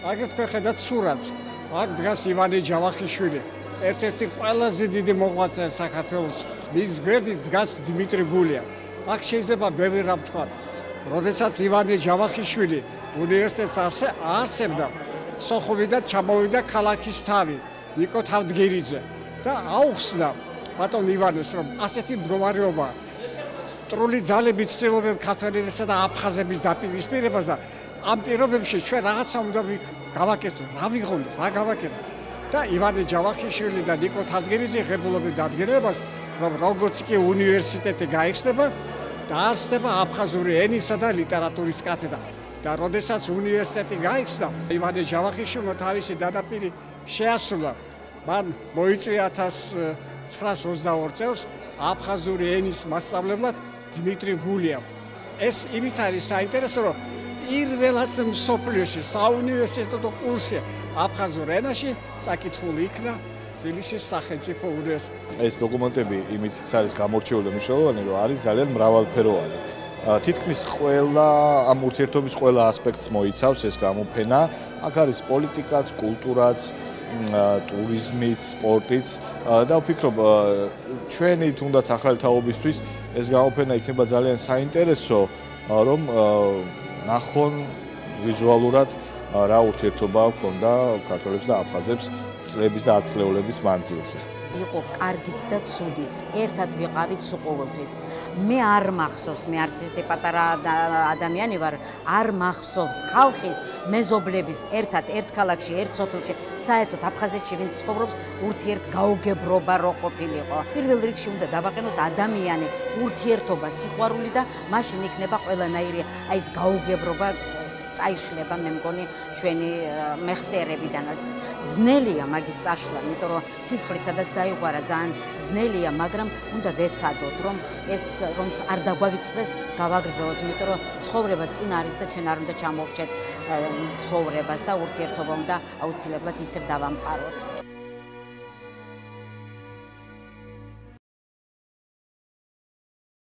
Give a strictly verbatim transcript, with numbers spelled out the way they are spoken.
აგერ თქვენ ხედავთ სურათს. აქ დგას ივანე ჯავახიშვილი, ერთ-ერთი ყველაზე დიდი მოღვაწე საქართველოს. მის გვერდით დგას დიმიტრი გულია. აქ შეიძლება ბევრი რამ ვთქვათ. როდესაც ივანე ჯავახიშვილი უნივერსიტეტს არსებდა, სოხუმიდან ჩამოვიდა ქალაქის თავი, ნიკო თავდგირიძე და აუხსნა ბატონ ივანეს, რომ ასეთი მდგომარეობა მტრული ძალები ცდილობენ ქართველებისა და აფხაზების დაპირისპირებას და ამ პირობებში ჩვენ რაღაცა უნდა გავაკეთოთ, რა ვიღოთ, რა გავაკეთოთ. და ივანე ჯავახიშვილი და ნიკო თავდგირიძე ღებულობენ დადგენილებას, რომ როგორც კი უნივერსიტეტი გაიხსნება, დაარსდება აფხაზური ენისა და ლიტერატურის კათედრა. და როდესაც უნივერსიტეტი გაიხსნა, ივანე ჯავახიშვილმა თავისი დანაპირი შეასრულა. მან მოიწვია ათას ცხრაას ოცდაორ წელს აფხაზური ენის მასწავლებლად დიმიტრი გულიამ. ეს იმით არის საინტერესო, რომ პირველად მსოფლიოში საუნივერსიტეტო კურსი აფხაზურ ენაში წაკითხული იქნა თბილისის სახელმწიფო უნივერსიტეტში. ეს დოკუმენტები იმითაც არის გამორჩეული და მნიშვნელოვანი, რომ არის ძალიან მრავალფეროვანი. თითქმის ყველა ამ ურთიერთობის ყველა ასპექტს მოიცავს ეს გამოფენა. აქ არის პოლიტიკაც, კულტურაც, ტურიზმიც, სპორტიც და ვფიქრობ ჩვენი თუნდაც ახალი თაობისთვის ეს გამოფენა იქნება ძალიან საინტერესო, რომ ნახონ ვიზუალურად რა ურთიერთობა ჰქონდა ქართველებს და აფხაზებს წლების და ათწლეულების მანძილზე. იყო კარგიც და ცუდიც, ერთად ვიყავით სულ. მე არ მახსოვს, მე არც ერთი პატარა ადამიანი ვარ, არ მახსოვს ხალხის მეზობლების ერთად ერთ ქალაქში, ერთ სოფელში, საერთოდ აფხაზეთში ვინ ცხოვრობს, ურთიერთგაუგებრობა რო ყოფილიყო. პირველ რიგში უნდა დავაყენოთ ადამიანი, ურთიერთობა, სიყვარული და მაშინ იქნება ყველანაირი აი ეს გაუგებრობა წაიშლება, მე მგონი ჩვენი მეხსიერებიდანაც. ძნელია მაგის წაშლა, იმიტომ რომ სისხლი სადაც დაიღვარა ძალიან ძნელია, მაგრამ უნდა ვეცადოთ, რომ ეს რომ არ დაგვავიწყდეს, გავაგრძელოთ, იმიტომ რომ ცხოვრება წინ არის და ჩვენ არ უნდა ჩამოვრჩეთ ცხოვრებას და ურთიერთობა უნდა აუცილებლად ისევ დავამყაროთ.